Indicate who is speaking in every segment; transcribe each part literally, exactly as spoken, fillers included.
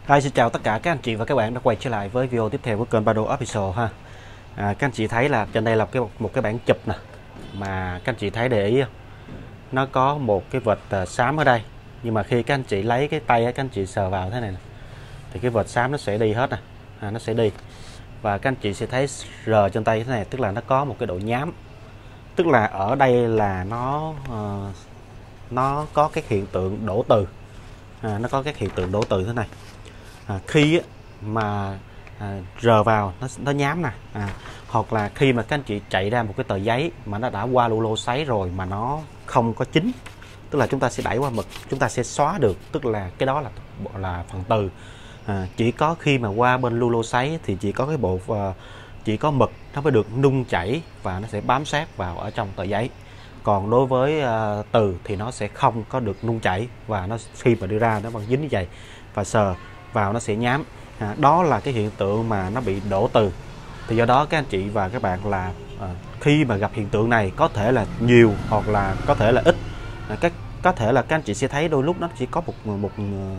Speaker 1: Hi, xin chào tất cả các anh chị và các bạn đã quay trở lại với video tiếp theo của kênh Bado Official ha. À, các anh chị thấy là trên đây là cái một cái bản chụp nè, mà các anh chị thấy để ý nó có một cái vệt uh, xám ở đây, nhưng mà khi các anh chị lấy cái tay các anh chị sờ vào thế này nè, thì cái vệt xám nó sẽ đi hết nè, à, nó sẽ đi và các anh chị sẽ thấy rờ trên tay thế này, tức là nó có một cái độ nhám, tức là ở đây là nó uh, nó có cái hiện tượng đổ từ, à, nó có các hiện tượng đổ từ thế này. À, khi á, mà à, rờ vào nó nó nhám nè, à, hoặc là khi mà các anh chị chạy ra một cái tờ giấy mà nó đã qua lu lô sấy rồi mà nó không có chín, tức là chúng ta sẽ đẩy qua mực, chúng ta sẽ xóa được, tức là cái đó là là phần từ. À, chỉ có khi mà qua bên lu lô sấy thì chỉ có cái bộ uh, chỉ có mực nó mới được nung chảy và nó sẽ bám sát vào ở trong tờ giấy. Còn đối với uh, từ thì nó sẽ không có được nung chảy, và nó khi mà đưa ra nó vẫn dính như vậy và sờ vào nó sẽ nhám. À, đó là cái hiện tượng mà nó bị đổ từ. Thì do đó các anh chị và các bạn là à, khi mà gặp hiện tượng này, có thể là nhiều hoặc là có thể là ít, à, các có thể là các anh chị sẽ thấy đôi lúc nó chỉ có một một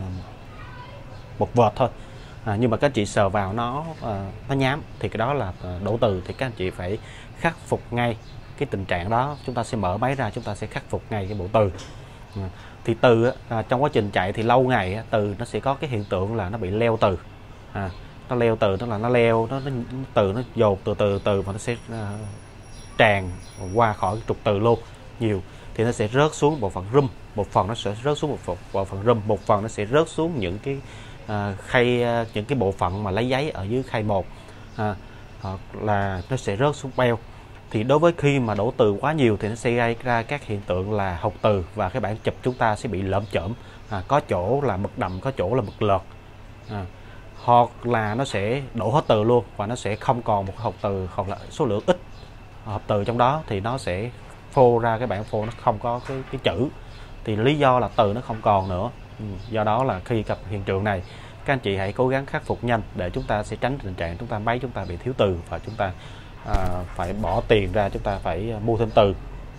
Speaker 1: một vệt thôi, à, nhưng mà các anh chị sờ vào nó à, nó nhám thì cái đó là đổ từ. Thì các anh chị phải khắc phục ngay cái tình trạng đó. Chúng ta sẽ mở máy ra, chúng ta sẽ khắc phục ngay cái bộ từ. À, thì từ à, trong quá trình chạy thì lâu ngày từ nó sẽ có cái hiện tượng là nó bị leo từ, à, nó leo từ, tức là nó leo nó, nó từ nó dồn từ từ từ và nó sẽ à, tràn qua khỏi cái trục từ luôn nhiều, thì nó sẽ rớt xuống bộ phận rum, một phần nó sẽ rớt xuống một phần, bộ phận rum, một phần nó sẽ rớt xuống những cái à, khay à, những cái bộ phận mà lấy giấy ở dưới khay một, à, hoặc là nó sẽ rớt xuống beo. Thì đối với khi mà đổ từ quá nhiều thì nó sẽ gây ra các hiện tượng là hụt từ, và cái bản chụp chúng ta sẽ bị lởm chởm, à, có chỗ là mực đậm, có chỗ là mực lợt, à, hoặc là nó sẽ đổ hết từ luôn và nó sẽ không còn một hộp từ, hoặc là số lượng ít hộp từ trong đó, thì nó sẽ phô ra cái bản phô nó không có cái, cái chữ, thì lý do là từ nó không còn nữa. Ừ, do đó là khi gặp hiện tượng này, các anh chị hãy cố gắng khắc phục nhanh để chúng ta sẽ tránh tình trạng chúng ta máy chúng ta bị thiếu từ và chúng ta à, phải bỏ tiền ra, chúng ta phải mua thêm từ.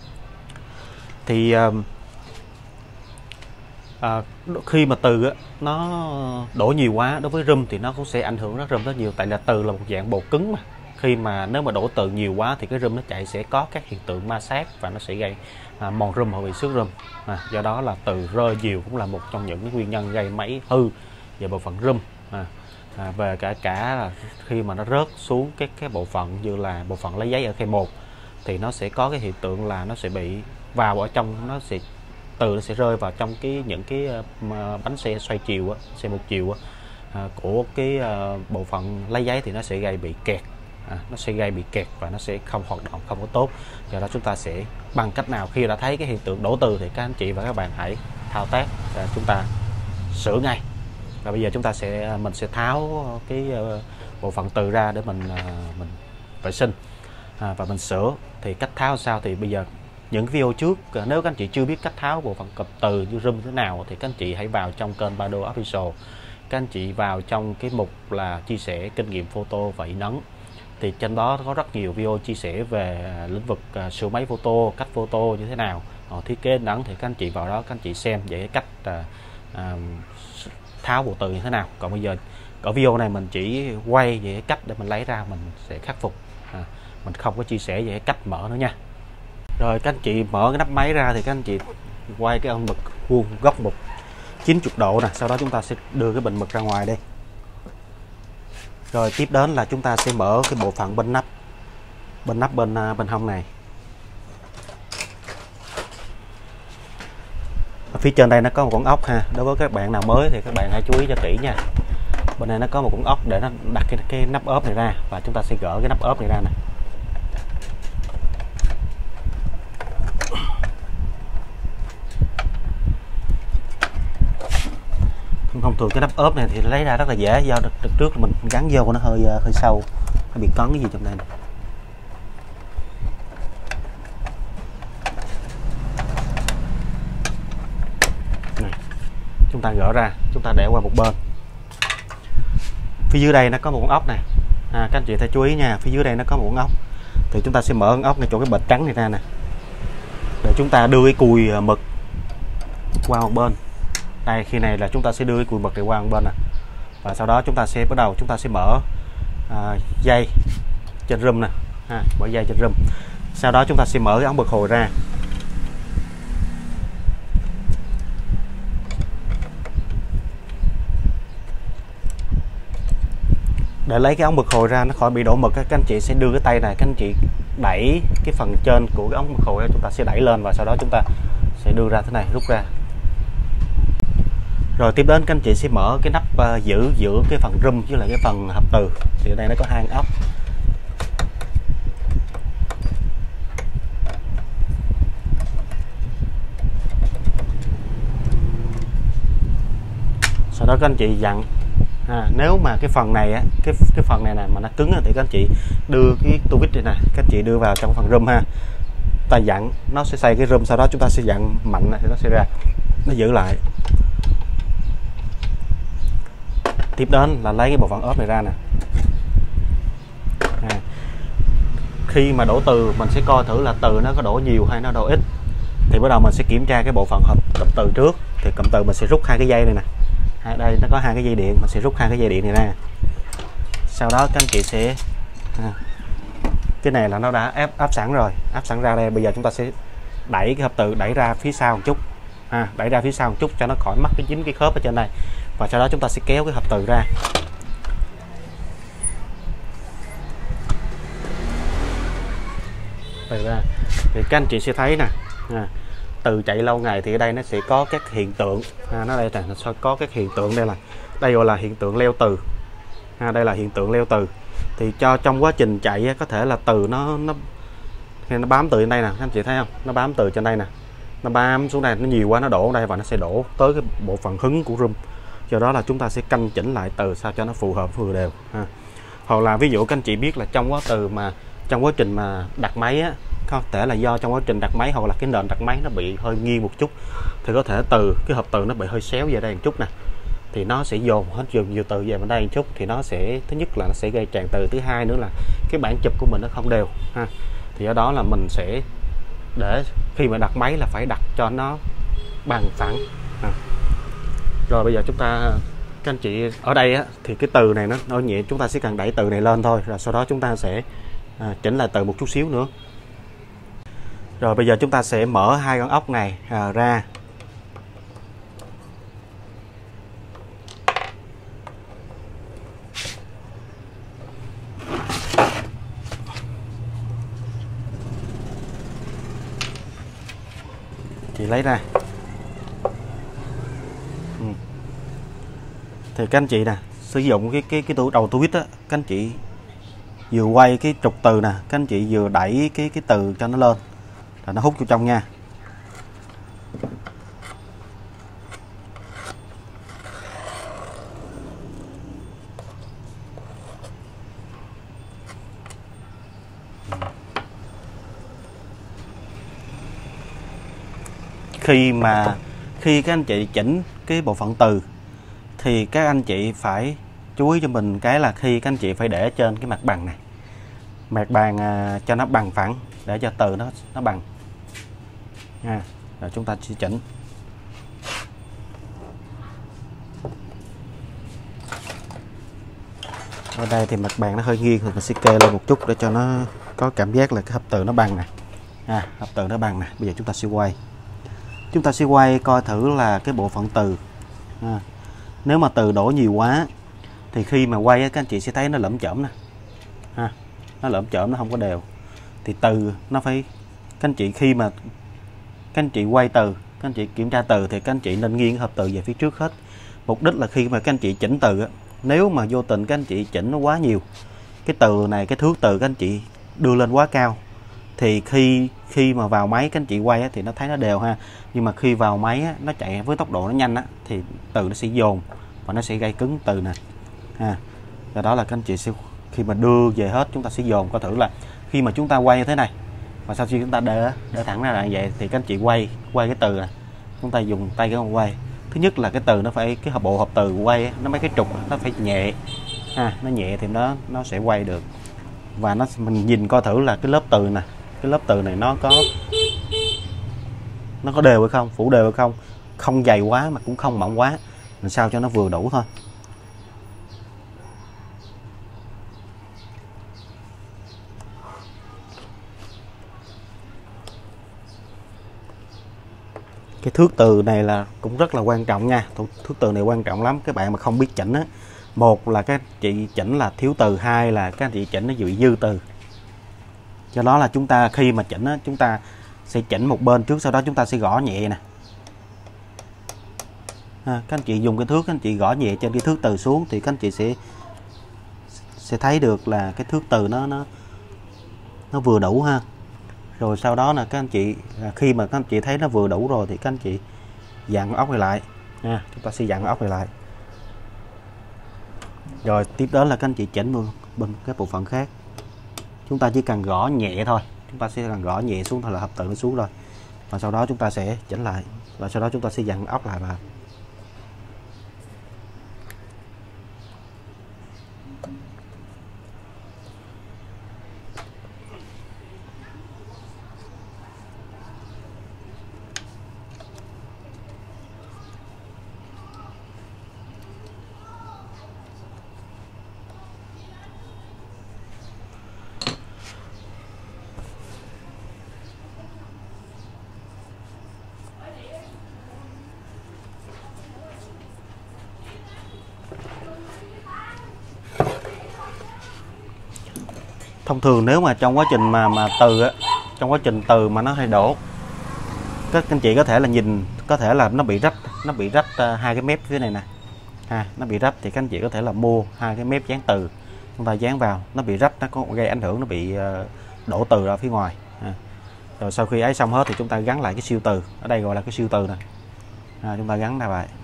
Speaker 1: Thì à, à, khi mà từ á, nó đổ nhiều quá đối với rum thì nó cũng sẽ ảnh hưởng rất rum rất nhiều, tại là từ là một dạng bột cứng mà. Khi mà nếu mà đổ từ nhiều quá thì cái rum nó chạy sẽ có các hiện tượng ma sát và nó sẽ gây à, mòn rum hoặc bị xước rum. À, do đó là từ rơi nhiều cũng là một trong những cái nguyên nhân gây máy hư về bộ phận rum. À, à, về cả cả là khi mà nó rớt xuống các cái bộ phận như là bộ phận lấy giấy ở khay một thì nó sẽ có cái hiện tượng là nó sẽ bị vào ở trong, nó sẽ từ nó sẽ rơi vào trong cái những cái uh, bánh xe xoay chiều á, xe một chiều á, uh, của cái uh, bộ phận lấy giấy, thì nó sẽ gây bị kẹt, à, nó sẽ gây bị kẹt và nó sẽ không hoạt động, không có tốt. Do đó chúng ta sẽ bằng cách nào khi đã thấy cái hiện tượng đổ từ thì các anh chị và các bạn hãy thao tác và chúng ta sửa ngay. Và bây giờ chúng ta sẽ mình sẽ tháo cái uh, bộ phận từ ra để mình uh, mình vệ sinh à, và mình sửa. Thì cách tháo sao thì bây giờ những video trước, nếu các anh chị chưa biết cách tháo bộ phận cụm từ như rum thế nào thì các anh chị hãy vào trong kênh Bado Official, các anh chị vào trong cái mục là chia sẻ kinh nghiệm photo và in ấn, thì trên đó có rất nhiều video chia sẻ về lĩnh vực uh, sửa máy photo, cách photo như thế nào, uh, thiết kế in ấn, thì các anh chị vào đó các anh chị xem về cách uh, uh, tháo bộ từ như thế nào. Còn bây giờ ở video này mình chỉ quay về cách để mình lấy ra, mình sẽ khắc phục, à, mình không có chia sẻ về cách mở nữa nha. Rồi các anh chị mở cái nắp máy ra thì các anh chị quay cái ống mực vuông góc một chín mươi độ nè, sau đó chúng ta sẽ đưa cái bình mực ra ngoài đây. Rồi tiếp đến là chúng ta sẽ mở cái bộ phận bên nắp, bên nắp bên bên hông này. Ở phía trên đây nó có một con ốc ha, đối với các bạn nào mới thì các bạn hãy chú ý cho kỹ nha. Bên này nó có một con ốc để nó đặt cái, cái nắp ốp này ra, và chúng ta sẽ gỡ cái nắp ốp này ra nè. Thông thường cái nắp ốp này thì lấy ra rất là dễ, do đợt trước mình gắn vô nó hơi hơi sâu, nó bị cấn cái gì trong đây này. Này, chúng ta gỡ ra, chúng ta để qua một bên. Phía dưới đây nó có một con ốc này, à, các anh chị phải chú ý nha, phía dưới đây nó có một con ốc, thì chúng ta sẽ mở con ốc ngay chỗ cái bệt trắng này ra nè, để chúng ta đưa cái cùi mực qua một bên. Đây, khi này là chúng ta sẽ đưa cái cùi mực này qua một bên nè, Và sau đó chúng ta sẽ bắt đầu chúng ta sẽ mở à, dây trên râm nè, ha, mở dây trên râm. Sau đó chúng ta sẽ mở cái ống bật hồi ra. Để lấy cái ống bật hồi ra nó khỏi bị đổ mực, các anh chị sẽ đưa cái tay này, các anh chị đẩy cái phần trên của cái ống bật hồi, chúng ta sẽ đẩy lên và sau đó chúng ta sẽ đưa ra thế này, rút ra. Rồi tiếp đến các anh chị sẽ mở cái nắp uh, giữ giữa cái phần râm với lại cái phần hộp từ. Thì ở đây nó có hai ốc. Sau đó các anh chị dặn à, nếu mà cái phần này á, cái cái phần này nè mà nó cứng thì các anh chị đưa cái tua vít này nè, các anh chị đưa vào trong phần râm ha. Ta dặn nó sẽ xoay cái râm, sau đó chúng ta sẽ dặn mạnh thì nó sẽ ra, nó giữ lại. Tiếp đến là lấy cái bộ phận ốp này ra nè. À, khi mà đổ từ mình sẽ coi thử là từ nó có đổ nhiều hay nó đổ ít. Thì bắt đầu mình sẽ kiểm tra cái bộ phận hộp cụm từ trước. Thì cụm từ mình sẽ rút hai cái dây này nè. À, đây nó có hai cái dây điện, mình sẽ rút hai cái dây điện này ra. Sau đó các anh chị sẽ à, cái này là nó đã ép áp sẵn rồi, áp sẵn ra đây. Bây giờ chúng ta sẽ đẩy cái hộp từ đẩy ra phía sau một chút, à, đẩy ra phía sau một chút cho nó khỏi mắc cái dính cái khớp ở trên đây. Và sau đó chúng ta sẽ kéo cái hộp từ ra. Từ ra thì các anh chị sẽ thấy nè, à, từ chạy lâu ngày thì ở đây nó sẽ có các hiện tượng, à, nó đây là nó sẽ có các hiện tượng. Đây là đây gọi là hiện tượng leo từ, à, đây là hiện tượng leo từ. Thì cho trong quá trình chạy có thể là từ nó nó nó bám từ trên đây nè, các anh chị thấy không, nó bám từ trên đây nè, nó bám xuống đây, nó nhiều quá nó đổ ở đây và nó sẽ đổ tới cái bộ phận hứng của râm. Do đó là chúng ta sẽ canh chỉnh lại từ sao cho nó phù hợp vừa đều ha. Hoặc là ví dụ các anh chị biết là trong quá từ mà trong quá trình mà đặt máy á, có thể là do trong quá trình đặt máy hoặc là cái nền đặt máy nó bị hơi nghiêng một chút, thì có thể từ cái hộp từ nó bị hơi xéo về đây một chút nè, thì nó sẽ dồn hết dồn nhiều từ về bên đây một chút, thì nó sẽ thứ nhất là nó sẽ gây tràn từ, thứ hai nữa là cái bản chụp của mình nó không đều ha. Thì ở đó là mình sẽ để khi mà đặt máy là phải đặt cho nó bằng phẳng ha. Rồi bây giờ chúng ta các anh chị ở đây á, thì cái từ này nó nó nhẹ, chúng ta sẽ cần đẩy từ này lên thôi, rồi sau đó chúng ta sẽ à, chỉnh lại từ một chút xíu nữa. Rồi bây giờ chúng ta sẽ mở hai con ốc này à, ra. Chị lấy ra. Ừ. Thì các anh chị nè, sử dụng cái cái cái tủ đầu tua vít á, các anh chị vừa quay cái trục từ nè, các anh chị vừa đẩy cái cái từ cho nó lên là nó hút vô trong nha. Khi mà khi các anh chị chỉnh cái bộ phận từ thì các anh chị phải chú ý cho mình cái là khi các anh chị phải để trên cái mặt bằng này, mặt bàn à, cho nó bằng phẳng để cho từ nó nó bằng nha. Rồi chúng ta sẽ chỉnh. Ở đây thì mặt bàn nó hơi nghiêng thì mình sẽ kê lên một chút để cho nó có cảm giác là cái hộp từ nó bằng nè, à, hộp từ nó bằng nè. Bây giờ chúng ta sẽ quay, chúng ta sẽ quay coi thử là cái bộ phận từ à, nếu mà từ đổ nhiều quá thì khi mà quay các anh chị sẽ thấy nó lởm chởm nè, ha, nó lởm chởm, nó không có đều. Thì từ nó phải, các anh chị khi mà các anh chị quay từ, các anh chị kiểm tra từ thì các anh chị nên nghiêng hộp từ về phía trước hết. Mục đích là khi mà các anh chị chỉnh từ, nếu mà vô tình các anh chị chỉnh nó quá nhiều, cái từ này, cái thước từ các anh chị đưa lên quá cao, thì khi khi mà vào máy các anh chị quay thì nó thấy nó đều ha. Nhưng mà khi vào máy nó chạy với tốc độ nó nhanh thì từ nó sẽ dồn và nó sẽ gây cứng từ nè ha. Do đó là các anh chị sẽ khi mà đưa về hết chúng ta sẽ dồn coi thử là khi mà chúng ta quay như thế này và sau khi chúng ta để để thẳng ra lại vậy thì các anh chị quay quay cái từ này, chúng ta dùng tay cái con quay. Thứ nhất là cái từ nó phải, cái bộ hộp từ quay nó mấy cái trục nó phải nhẹ ha, nó nhẹ thì nó nó sẽ quay được. Và nó mình nhìn coi thử là cái lớp từ nè, cái lớp từ này nó có nó có đều hay không, phủ đều hay không, không dày quá mà cũng không mỏng quá, làm sao cho nó vừa đủ thôi. Cái thước từ này là cũng rất là quan trọng nha. Thước từ này quan trọng lắm. Các bạn mà không biết chỉnh á, một là các chị chỉnh là thiếu từ, hai là các chị chỉnh nó bị dư từ. Do đó là chúng ta khi mà chỉnh á, chúng ta sẽ chỉnh một bên trước, sau đó chúng ta sẽ gõ nhẹ nè. À, các anh chị dùng cái thước, các anh chị gõ nhẹ trên cái thước từ xuống thì các anh chị sẽ sẽ thấy được là cái thước từ nó nó nó vừa đủ ha. Rồi sau đó là các anh chị khi mà các anh chị thấy nó vừa đủ rồi thì các anh chị dặn ốc này lại nha. Chúng ta sẽ dặn ốc này lại. Rồi tiếp đến là các anh chị chỉnh bên, bên cái bộ phận khác. Chúng ta chỉ cần gõ nhẹ thôi, chúng ta sẽ cần gõ nhẹ xuống thôi là hợp tự nó xuống rồi. Và sau đó chúng ta sẽ chỉnh lại, và sau đó chúng ta sẽ dặn ốc lại vào. Thông thường nếu mà trong quá trình mà mà từ á, trong quá trình từ mà nó hay đổ, các anh chị có thể là nhìn, có thể là nó bị rách, nó bị rách uh, hai cái mép phía này nè, ha, nó bị rách thì các anh chị có thể là mua hai cái mép dán từ, chúng ta dán vào, nó bị rách nó có gây ảnh hưởng, nó bị uh, đổ từ ra phía ngoài. Ha. Rồi sau khi ấy xong hết thì chúng ta gắn lại cái siêu từ, ở đây gọi là cái siêu từ nè, à, chúng ta gắn ra vậy.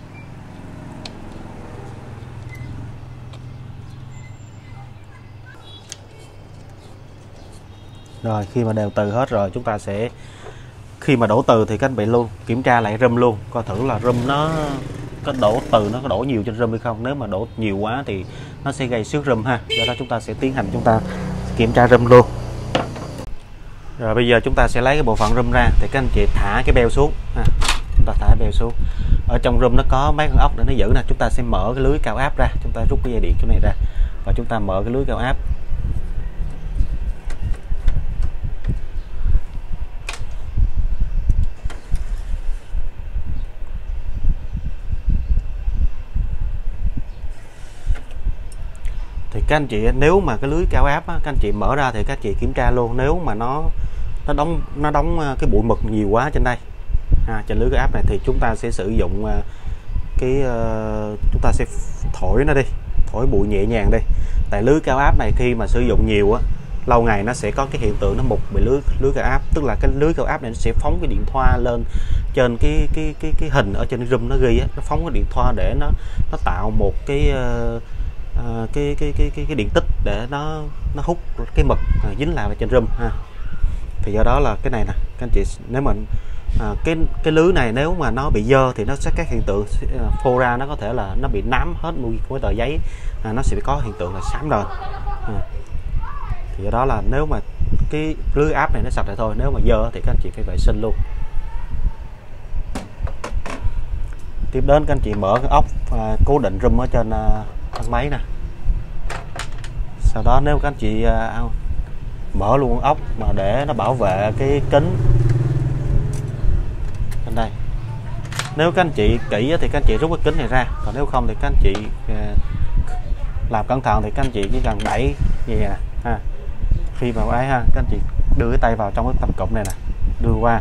Speaker 1: Rồi khi mà đều từ hết rồi chúng ta sẽ, khi mà đổ từ thì các anh chị luôn kiểm tra lại râm luôn, coi thử là râm nó có đổ từ nó có đổ nhiều trên râm hay không. Nếu mà đổ nhiều quá thì nó sẽ gây xước râm ha. Do đó chúng ta sẽ tiến hành chúng ta kiểm tra râm luôn. Rồi bây giờ chúng ta sẽ lấy cái bộ phận râm ra thì các anh chị thả cái beo xuống ha. Chúng ta thả beo xuống. Ở trong râm nó có mấy con ốc để nó giữ nè. Chúng ta sẽ mở cái lưới cao áp ra, chúng ta rút cái dây điện chỗ này ra và chúng ta mở cái lưới cao áp. Thì các anh chị nếu mà cái lưới cao áp á, các anh chị mở ra thì các anh chị kiểm tra luôn, nếu mà nó nó đóng nó đóng cái bụi mực nhiều quá trên đây, à, trên lưới cao áp này thì chúng ta sẽ sử dụng cái uh, chúng ta sẽ thổi nó đi, thổi bụi nhẹ nhàng đi. Tại lưới cao áp này khi mà sử dụng nhiều á, lâu ngày nó sẽ có cái hiện tượng nó mục bị lưới lưới cao áp, tức là cái lưới cao áp này nó sẽ phóng cái điện thoa lên trên cái cái cái cái hình ở trên cái râm nó ghi á, nó phóng cái điện thoa để nó nó tạo một cái uh, À, cái, cái cái cái cái điện tích để nó nó hút cái mực à, dính lại trên râm ha. Thì do đó là cái này nè các anh chị, nếu mà à, cái cái lưới này nếu mà nó bị dơ thì nó sẽ các hiện tượng phô ra, nó có thể là nó bị nám hết mùi của tờ giấy, à, nó sẽ có hiện tượng là xám rồi. À, thì do đó là nếu mà cái lưới áp này nó sạch rồi thôi, nếu mà dơ thì các anh chị phải vệ sinh luôn. Tiếp đến các anh chị mở cái ốc à, cố định râm ở trên à, thân máy nè. Sau đó nếu các anh chị uh, mở luôn ốc mà để nó bảo vệ cái kính bên đây. Nếu các anh chị kỹ thì các anh chị rút cái kính này ra, còn nếu không thì các anh chị uh, làm cẩn thận thì các anh chị chỉ cần đẩy như vậy nè ha. Khi mà ấy ha, các anh chị đưa cái tay vào trong cái tầm cụm này nè, đưa qua.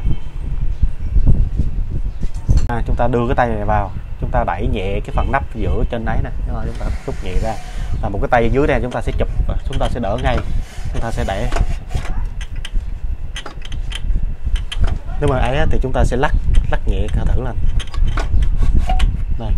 Speaker 1: À, chúng ta đưa cái tay này vào, chúng ta đẩy nhẹ cái phần nắp giữa trên đấy nè, chúng ta rút nhẹ ra, là một cái tay dưới đây chúng ta sẽ chụp, chúng ta sẽ đỡ ngay, chúng ta sẽ đẩy. Nếu mà ấy thì chúng ta sẽ lắc lắc nhẹ thử lên đây.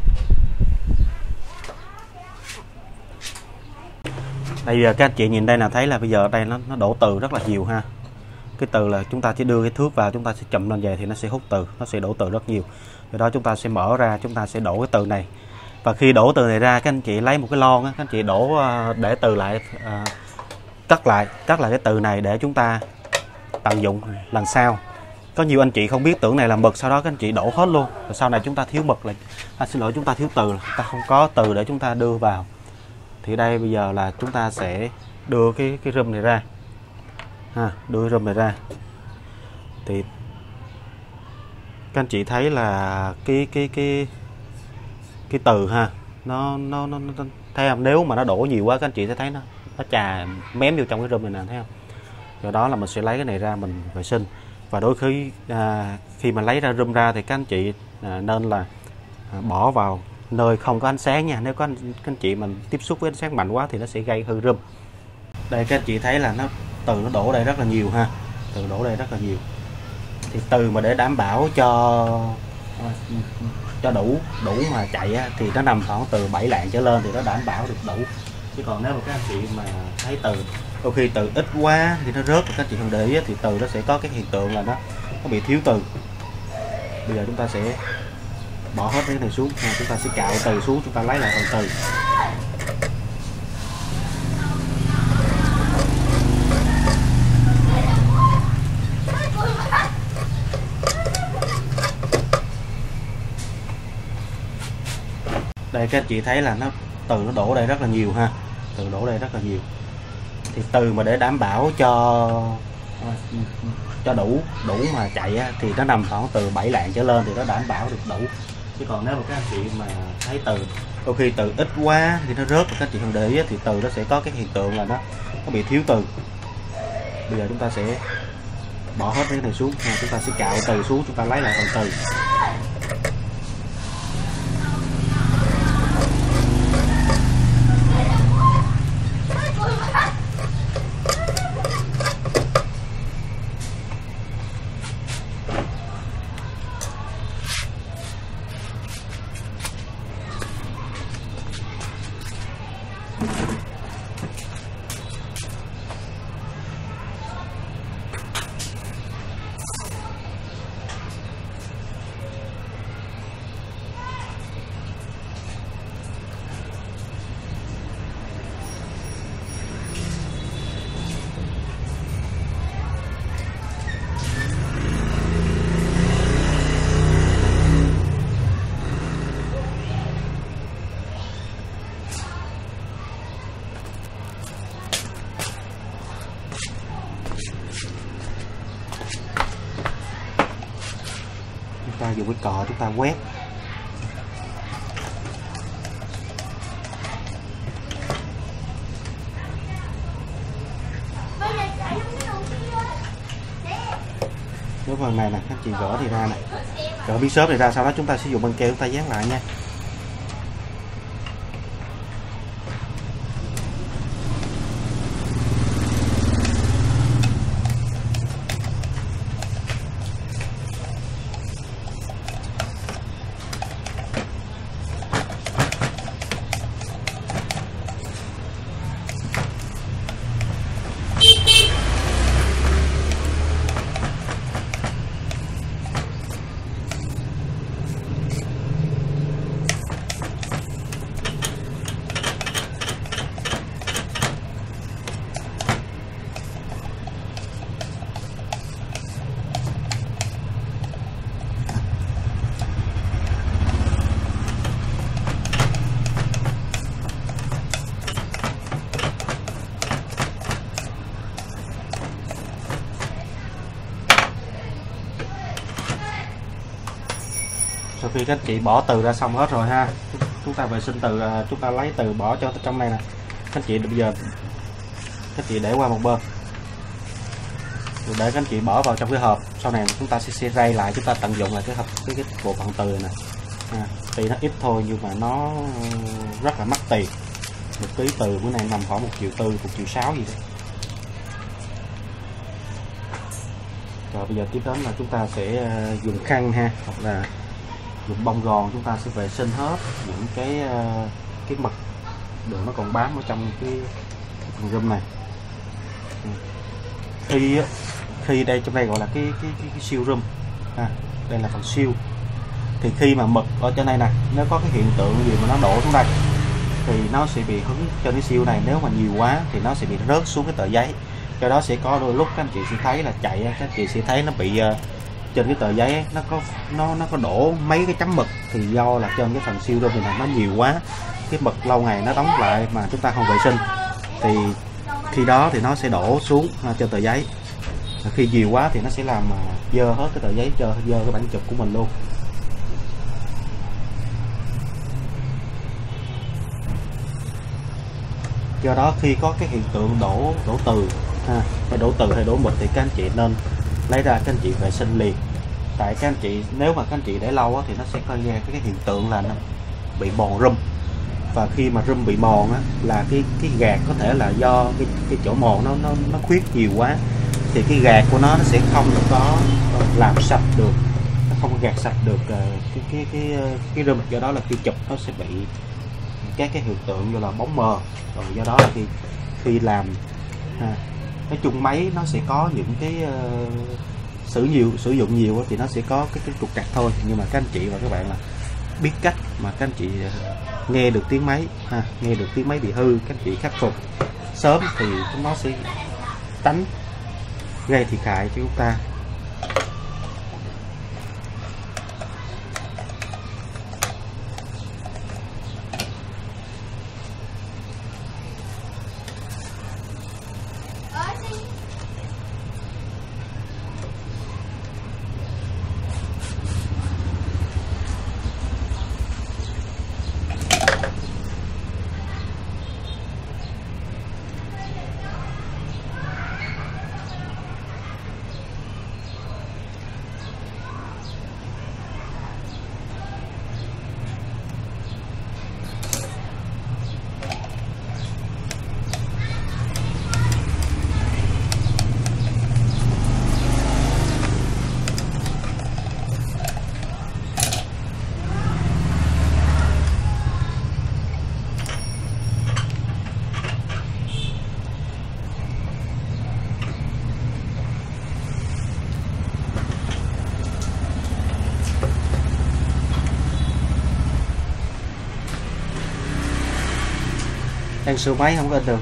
Speaker 1: Bây giờ các anh chị nhìn đây là thấy là bây giờ đây nó nó đổ từ rất là nhiều ha. Cái từ là chúng ta chỉ đưa cái thước vào, chúng ta sẽ chậm lên về thì nó sẽ hút từ, nó sẽ đổ từ rất nhiều. Từ đó chúng ta sẽ mở ra, chúng ta sẽ đổ cái từ này. Và khi đổ từ này ra, các anh chị lấy một cái lon á, các anh chị đổ để từ lại, à, cắt lại, cắt lại cái từ này để chúng ta tận dụng lần sau. Có nhiều anh chị không biết tưởng này là mực, sau đó các anh chị đổ hết luôn. Rồi sau này chúng ta thiếu mực là, à, xin lỗi chúng ta thiếu từ, chúng ta không có từ để chúng ta đưa vào. Thì đây bây giờ là chúng ta sẽ đưa cái cái râm này ra, ha, đưa cái râm này ra. Thì Các anh chị thấy là cái cái cái cái từ ha, nó nó nó, nó thấy không? Nếu mà nó đổ nhiều quá các anh chị sẽ thấy nó nó trà mém vô trong cái rơm này nè, thấy không? Do đó là mình sẽ lấy cái này ra mình vệ sinh. Và đôi khi à, khi mà lấy ra rơm ra thì các anh chị à, nên là à, bỏ vào nơi không có ánh sáng nha. Nếu có anh, các anh chị mình tiếp xúc với ánh sáng mạnh quá thì nó sẽ gây hư rơm. Đây các anh chị thấy là nó từ nó đổ đây rất là nhiều ha, từ đổ đây rất là nhiều. Thì từ mà để đảm bảo cho cho đủ đủ mà chạy á, thì nó nằm khoảng từ bảy lạng trở lên thì nó đảm bảo được đủ. Chứ còn nếu mà các anh chị mà thấy từ đôi khi từ ít quá thì nó rớt, các anh chị không để ý thì từ nó sẽ có cái hiện tượng là nó nó bị thiếu từ. Bây giờ chúng ta sẽ bỏ hết cái này xuống, chúng ta sẽ cạo từ xuống, chúng ta lấy lại phần từ. Đây các anh chị thấy là nó từ nó đổ đây rất là nhiều ha, từ đổ đây rất là nhiều. Thì từ mà để đảm bảo cho cho đủ đủ mà chạy á, thì nó nằm khoảng từ bảy lạng trở lên thì nó đảm bảo được đủ. Chứ còn nếu mà các anh chị mà thấy từ đôi khi từ ít quá thì nó rớt, các anh chị không để ý thì từ nó sẽ có cái hiện tượng là nó nó bị thiếu từ. Bây giờ chúng ta sẽ bỏ hết cái này xuống, chúng ta sẽ cạo từ xuống, chúng ta lấy lại phần từ. Chúng ta dùng cái cọ chúng ta quét. Nếu phần này nè các chị gỡ thì ra này, gỡ miếng xốp này ra, sau đó chúng ta sử dụng băng keo chúng ta dán lại nha. Sau khi các chị bỏ từ ra xong hết rồi ha, chúng ta vệ sinh từ, chúng ta lấy từ bỏ cho trong này nè. Các chị bây giờ các chị để qua một bên, rồi để các chị bỏ vào trong cái hộp. Sau này chúng ta sẽ xe ray lại, chúng ta tận dụng lại cái hộp, cái, cái bộ phận từ này nè. À, thì nó ít thôi nhưng mà nó rất là mắc tiền. Một ký từ bữa nay nằm khoảng một triệu tư, một triệu sáu gì đấy. Rồi bây giờ tiếp đến là chúng ta sẽ dùng khăn ha, hoặc là dùng bông gòn, chúng ta sẽ vệ sinh hết những cái cái mật đường nó còn bám ở trong cái phần rơm này. Khi khi đây trong đây gọi là cái cái cái, cái siêu rơm ha, đây là phần siêu. Thì khi mà mực ở trên đây nè, nếu có cái hiện tượng gì mà nó đổ xuống đây thì nó sẽ bị hứng cho cái siêu này. Nếu mà nhiều quá thì nó sẽ bị rớt xuống cái tờ giấy. Do đó sẽ có đôi lúc các anh chị sẽ thấy là chạy, các anh chị sẽ thấy nó bị uh, trên cái tờ giấy nó có nó nó có đổ mấy cái chấm mực, thì do là trên cái phần siêu rơm này nó nhiều quá, cái mực lâu ngày nó đóng lại mà chúng ta không vệ sinh thì khi đó thì nó sẽ đổ xuống uh, trên tờ giấy. Khi nhiều quá thì nó sẽ làm dơ hết cái tờ giấy, dơ dơ cái bản chụp của mình luôn. Do đó khi có cái hiện tượng đổ đổ từ ha, hay đổ từ hay đổ mực thì các anh chị nên lấy ra các anh chị vệ sinh liền. Tại các anh chị nếu mà các anh chị để lâu á, thì nó sẽ gây ra cái hiện tượng là nó bị mòn rum, và khi mà rum bị mòn á, là cái cái gạt có thể là do cái cái chỗ mòn nó nó nó khuyết nhiều quá, thì cái gạt của nó nó sẽ không được có làm sạch được, nó không gạt sạch được cái cái cái cái rum. Do đó là khi chụp nó sẽ bị các cái hiện tượng như là bóng mờ, rồi do đó là khi khi làm ha, nói chung máy nó sẽ có những cái uh, sử nhiều sử dụng nhiều thì nó sẽ có cái cái trục trặc thôi, nhưng mà các anh chị và các bạn là biết cách mà các anh chị nghe được tiếng máy ha, nghe được tiếng máy bị hư, các anh chị khắc phục sớm thì nó sẽ tránh gây thiệt hại cho chúng ta. Đang sửa máy không có in được.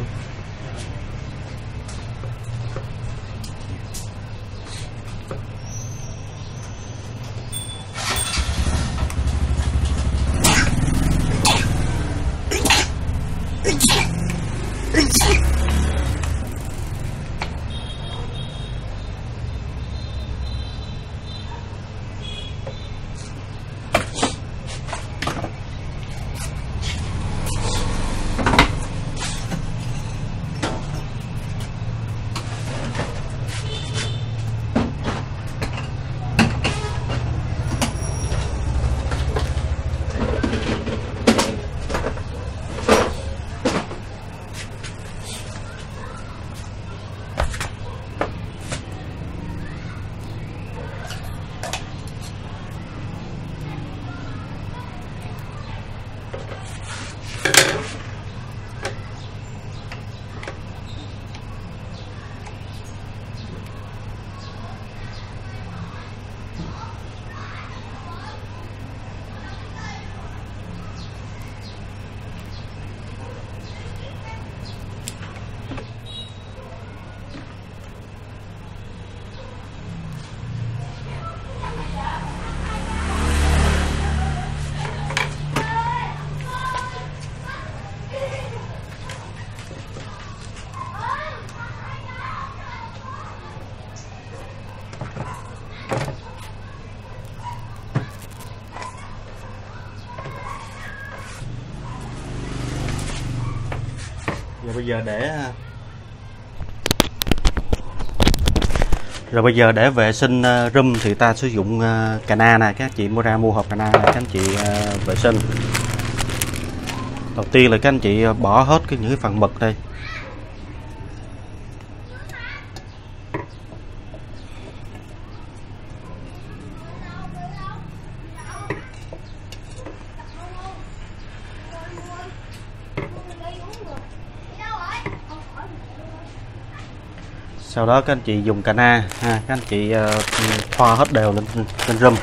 Speaker 1: Rồi bây giờ để Rồi bây giờ để vệ sinh uh, rum thì ta sử dụng uh, cà na này, các anh chị mua ra mua hộp cà na này, các anh chị uh, vệ sinh. Đầu tiên là các anh chị bỏ hết cái những cái phần mực đây. Sau đó các anh chị dùng cà na ha, các anh chị uh, thoa hết đều lên lên rum.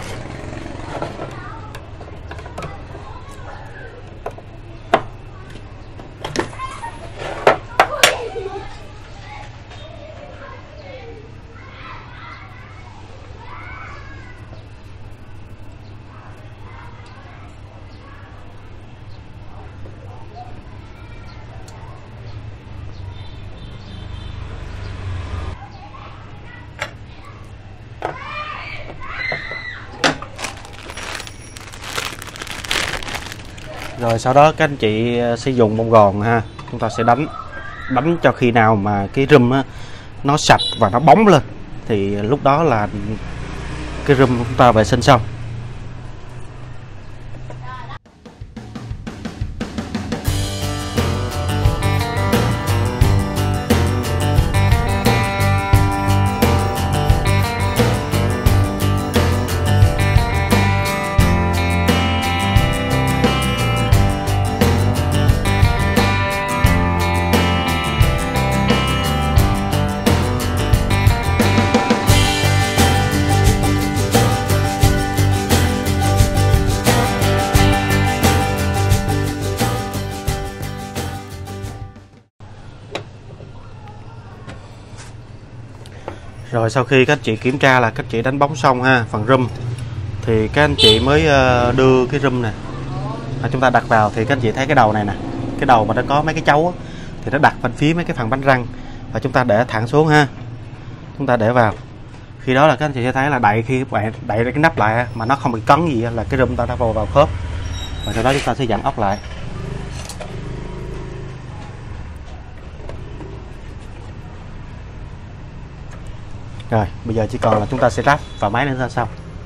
Speaker 1: Rồi sau đó các anh chị sẽ dùng bông gòn ha, chúng ta sẽ đánh đánh cho khi nào mà cái râm á, nó sạch và nó bóng lên thì lúc đó là cái râm của chúng ta vệ sinh xong. Rồi sau khi các anh chị kiểm tra là các anh chị đánh bóng xong ha, phần râm thì các anh chị mới đưa cái râm này à, chúng ta đặt vào thì các anh chị thấy cái đầu này nè, cái đầu mà nó có mấy cái chấu á, thì nó đặt bên phía mấy cái phần bánh răng và chúng ta để thẳng xuống ha, chúng ta để vào. Khi đó là các anh chị sẽ thấy là đậy, khi các bạn đậy cái nắp lại mà nó không bị cấn gì là cái râm ta đã vào vào khớp, và sau đó chúng ta sẽ dặn ốc lại. Rồi bây giờ chỉ còn là chúng ta sẽ ráp vào máy lên ra xong.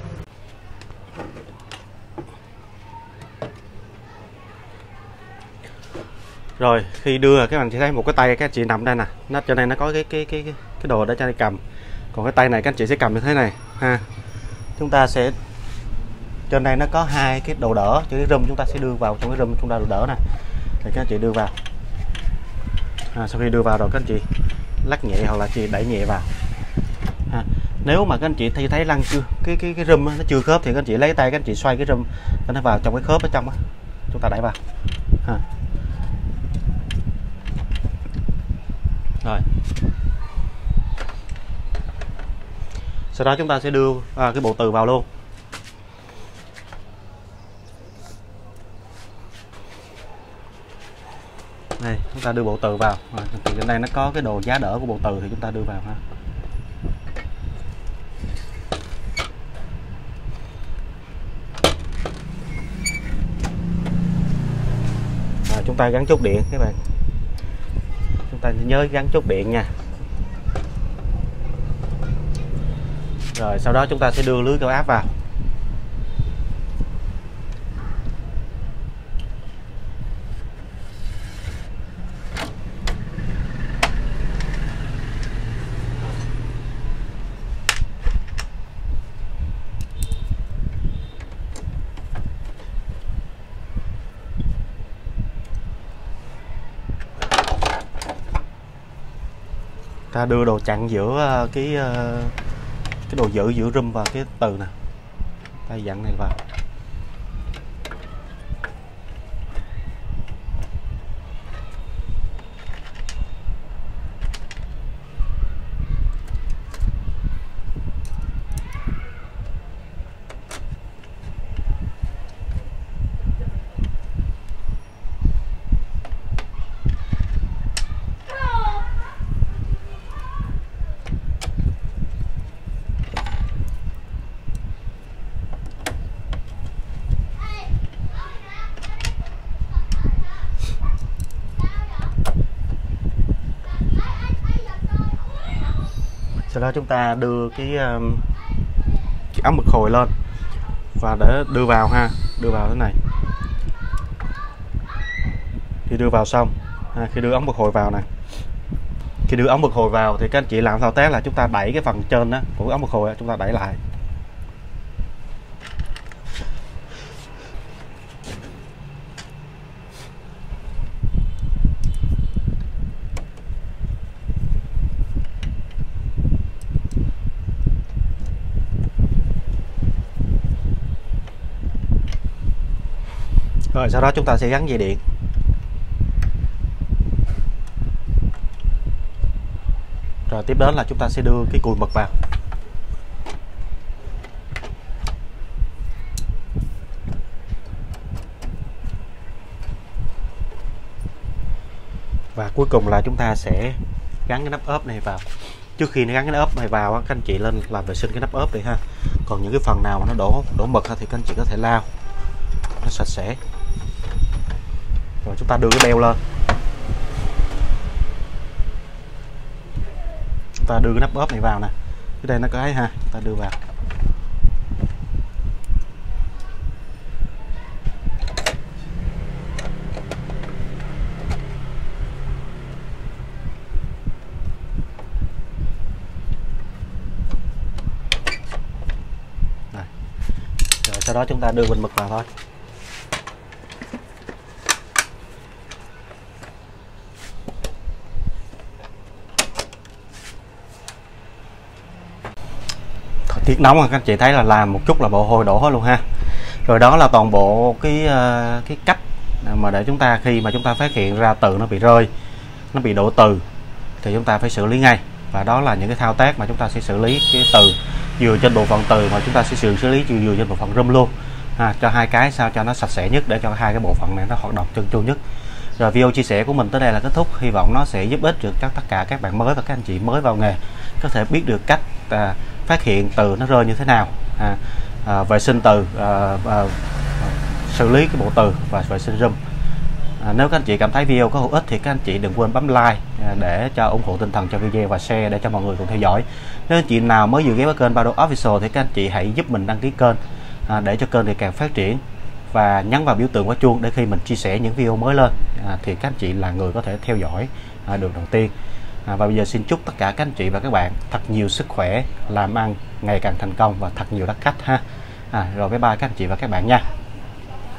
Speaker 1: Rồi khi đưa các bạn chỉ thấy một cái tay các anh chị nằm đây nè, nó cho nên nó có cái cái cái cái đồ để cho anh cầm. Còn cái tay này các anh chị sẽ cầm như thế này ha. Chúng ta sẽ trên đây nó có hai cái đồ đỡ cho cái râm, chúng ta sẽ đưa vào trong cái râm chúng ta đồ đỡ nè. Thì các anh chị đưa vào. À, sau khi đưa vào rồi các anh chị lắc nhẹ hoặc là chị đẩy nhẹ vào. À, nếu mà các anh chị thấy thấy lăn chưa cái cái cái râm nó chưa khớp thì các anh chị lấy tay các anh chị xoay cái râm nó vào trong cái khớp ở trong á, chúng ta đẩy vào. À. Rồi sau đó chúng ta sẽ đưa à, cái bộ từ vào luôn. Đây chúng ta đưa bộ từ vào à, thì trên đây nó có cái đồ giá đỡ của bộ từ thì chúng ta đưa vào ha. À, chúng ta gắn chốt điện các bạn, chúng ta nhớ gắn chốt điện nha. Rồi sau đó chúng ta sẽ đưa lưới cao áp vào. Ta đưa đồ chặn giữa cái cái đồ giữ giữa râm và cái từ nè, ta dặn này vào. Sau đó chúng ta đưa cái, um, cái ống mực hồi lên và để đưa vào ha, đưa vào thế này. Khi đưa vào xong ha, khi đưa ống mực hồi vào này, khi đưa ống mực hồi vào thì các anh chị làm thao tác là chúng ta đẩy cái phần trên đó của ống mực hồi, chúng ta đẩy lại. Rồi sau đó chúng ta sẽ gắn dây điện. Rồi tiếp đến là chúng ta sẽ đưa cái cùi mực vào. Và cuối cùng là chúng ta sẽ gắn cái nắp ốp này vào. Trước khi nó gắn cái ốp này vào các anh chị lên làm vệ sinh cái nắp ốp đi ha. Còn những cái phần nào mà nó đổ đổ mực thì các anh chị có thể lau nó sạch sẽ. Rồi chúng ta đưa cái beo lên, chúng ta đưa cái nắp ốp này vào nè, cái đây nó có ấy ha, chúng ta đưa vào. Đây. Rồi sau đó chúng ta đưa bình mực vào thôi. Tiết nóng các anh chị thấy là làm một chút là bộ hôi đổ hết luôn ha. Rồi đó là toàn bộ cái cái cách mà để chúng ta khi mà chúng ta phát hiện ra từ nó bị rơi, nó bị đổ từ thì chúng ta phải xử lý ngay. Và đó là những cái thao tác mà chúng ta sẽ xử lý cái từ vừa trên bộ phận từ mà chúng ta sẽ xử lý vừa trên bộ phận râm luôn ha, cho hai cái sao cho nó sạch sẽ nhất, để cho hai cái bộ phận này nó hoạt động trơn tru nhất. Rồi video chia sẻ của mình tới đây là kết thúc. Hy vọng nó sẽ giúp ích được cho tất cả các bạn mới và các anh chị mới vào nghề có thể biết được cách à, phát hiện từ nó rơi như thế nào, à, à, vệ sinh từ, à, à, xử lý cái bộ từ và vệ sinh râm. À, nếu các anh chị cảm thấy video có hữu ích thì các anh chị đừng quên bấm like à, để cho ủng hộ tinh thần cho video và share để cho mọi người cùng theo dõi. Nếu anh chị nào mới vừa ghé với kênh Bado Official thì các anh chị hãy giúp mình đăng ký kênh à, để cho kênh ngày càng phát triển, và nhấn vào biểu tượng quả chuông để khi mình chia sẻ những video mới lên à, thì các anh chị là người có thể theo dõi à, được đầu tiên. À, và bây giờ xin chúc tất cả các anh chị và các bạn thật nhiều sức khỏe, làm ăn ngày càng thành công và thật nhiều đắt khách ha. À, rồi bye bye các anh chị và các bạn nha.